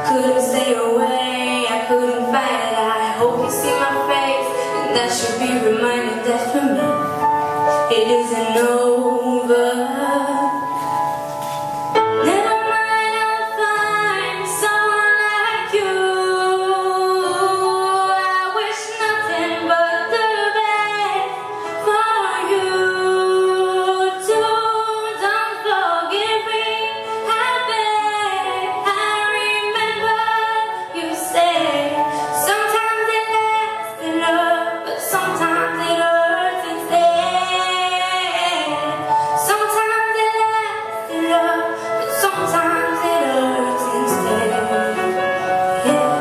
couldn't stay away, I couldn't fight it. I hope you see my face, and that should be reminded that for me it isn't over. Never mind, I'll find someone like you. I wish nothing but the best for you too. Don't forgive me, I beg. I remember you say sometimes it lasts in love, but sometimes it hurts instead. Sometimes it lasts in love, but sometimes it hurts instead. Yeah.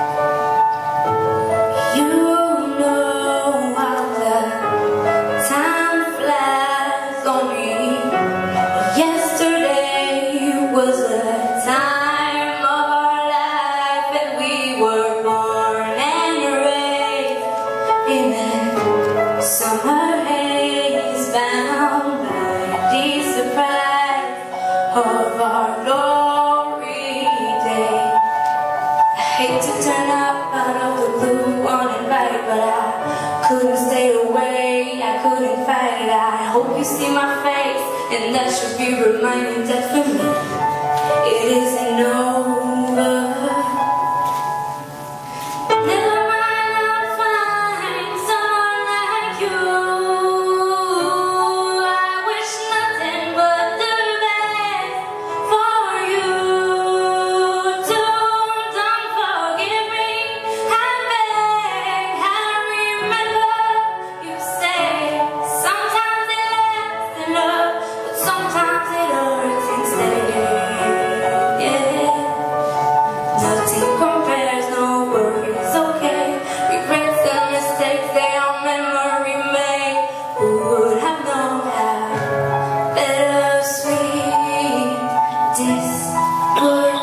You know how the time flies on me. Yesterday was the time of our life, and we were born and raised in that summer haze, bound by the surprise of our glory day. I hate to turn up out of the blue uninvited, but I couldn't stay away, I couldn't fight it. I hope you see my face, and that should be reminding that for me it isn't over. Never mind, I'll find someone like you. I wish nothing but the best for you too. Don't forgive me, I beg. I remember you say sometimes it lasts in love, but sometimes it hurts instead. Yeah. Nothing compares, no worries, okay. Regrets and mistakes, they are memory made. Who would have known how bittersweet this would